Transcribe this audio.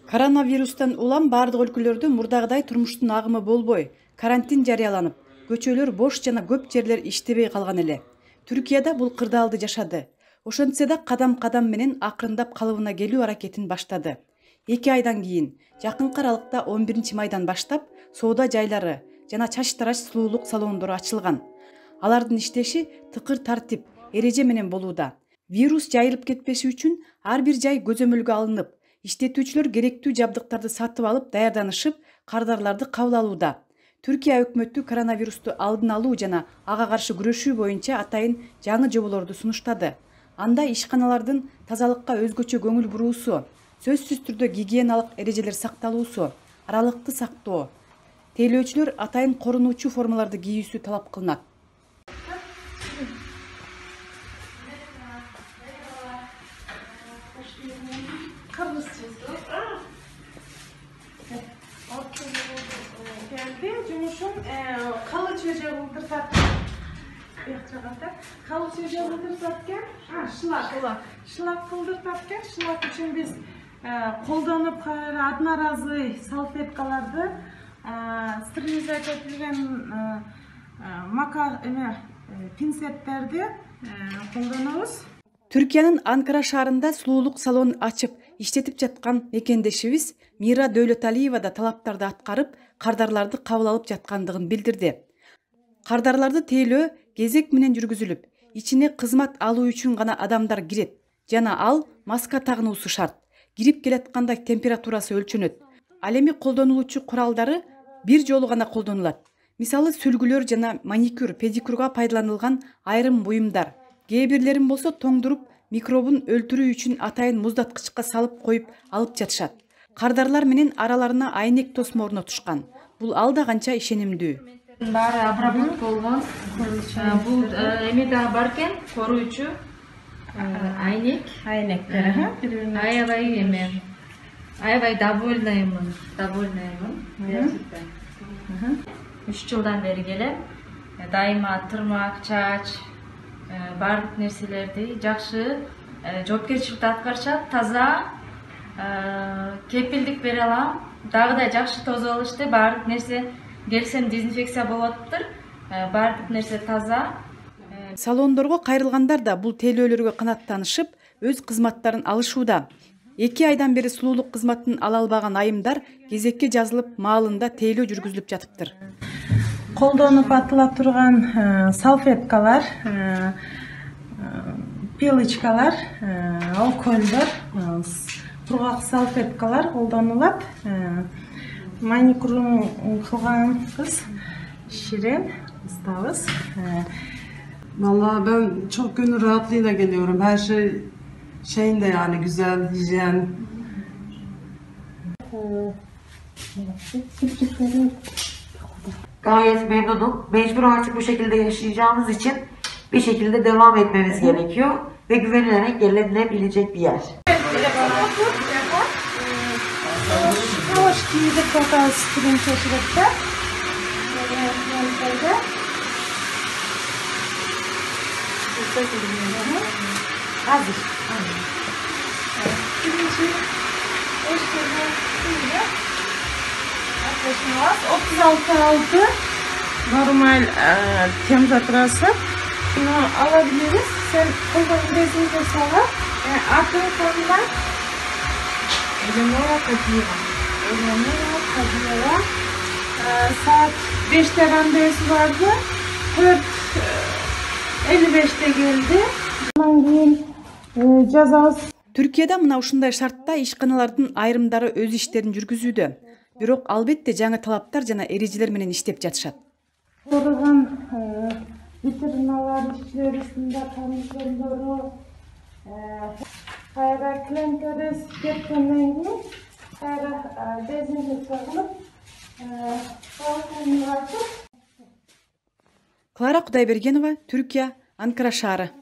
Коронавирустан улам бардык өлкөлөрдө мурдагыдай турмуштун агымы болбой, карантин жарыяланып, көчөлөр бош жана көп жерлер иштебей калган эле. Түркияда бул кырдаалды жашады. Ошентсе да кадам-кадам менен акырындап калыбына келүү аракетин баштады. 2 айдан кийин, жакынкы аралыкта 11 майдан баштап, соода жайлары жана чач-тараш сулуулук салондору ачылган. Алардын иштеши тыкыр тартип, эреже менен болууда. Вирус жайылып кетпеши үчүн ар бир жай көзөмөлгө алынып, иштетүүчүлөр керектүү жабдыктарды сатып алып даярданышып, кардарларды кабыл алууда. Түркия өкмөтү коронавирусту алдын алуу жана ага каршы күрөшүү боюнча атайын жаңы жоболорду сунуштады. Анда ишканалардын тазалыкка өзгөчө көңүл буруусу, сөзсүз түрдө гигиеналык эрежелер сакталуусу, аралыкты сактоо, тейлөөчүлөр атайын корунуучу формаларды кийүүсү талап кылынат. Cumhurşum kalı çocuğa buldursat. Kalı çocuğa buldursatken şılak buldursatken şılak için biz koldanıp adına razı salfetkalarda sterilizatsiya etilgen maka pinsetlerdi koldanıyoruz. Türkiyanın Ankara şаарында сулуулук салон ачып, иштетип жаткан мекендешибиз Мира Дөөлөталиева да талаптарды аткарып, кардарларды кабыл алып жаткандыгын билдирди. Кардарларды тейлөө кезек менен жүргүзүлүп, ичине кызмат алуу үчүн гана адамдар кирет жана ал маска тагынуусу шарт. Кирип келатканда температурасы өлчөнөт. Ал эми колдонулуучу куралдары бир жолу гана колдонулат. Мисалы сүлгүлөр жана маникюр, педикюрга пайдаланылган айрым буюмдар. Кээ бирлерин болсо тоңдуруп, микробун өлтүрүү үчүн атайын муздаткычка салып коюп алып жатышат. Кардарлар менен араларына айнек тосмо орнотушкан. Бул алда канча ишенимдүү. Баары обработка болгон. Бул эми да бар экен, коруучу айнектер. Аябай эме. Аябай довольныймын. 3 жылдан бери келем. Дайыма тырмак, чач, бардык нерселерди жакшы жоопкерчиликти аткарышат, таза, кепилдик бере алам. Дагы да жакшы тозуп алышты, бардык нерсе келсем дезинфекция болуп атыптыр. Бардык нерсе таза. Салондорго кайрылгандар да бул тейлөөлөргө канаттанышып, өз кызматтарын алышууда. 2 айдан бери сулуулук кызматын ала албаган айымдар кезекке жазылып, маалында тейлөө жүргүзүлүп жатыптыр. Koldanıp atıla turgan salfetkalar, piliçkalar, alkoller, turgak salfetkalar koldanılat. Manikürün kılgan kız Şirin ustamız. Vallahi ben çok gönül rahatlığıyla geliyorum. Her şeyinde yani güzel, hijyen. Gayet memnunum. Mecbur artık bu şekilde yaşayacağımız için bir şekilde devam etmemiz gerekiyor ve güvenilerek gelinebilecek bir yer. Hazır. Yaklaşık 36 normal temperaturası. Bunu alabiliriz. Sen kolunu bezini sağla. Artık konudan elemora kadıyor. Saat 5'te randevusu vardı. 4:55'te geldi. Cezası. Türkiye'de мына ушундай шартта ишканалардын айрымдары өз иштерин жүргүзүүдө. Бирок албетте жаңы талаптар жана эрежелер менен иштеп жатышат. Korugan veterinalar işçilerinde tanıştırılıyor. Hayra klientörüz getirmeden gibi hayra dezenfekte kılıp Кlara Кудайбергенова, Түркия, Анкара шаары.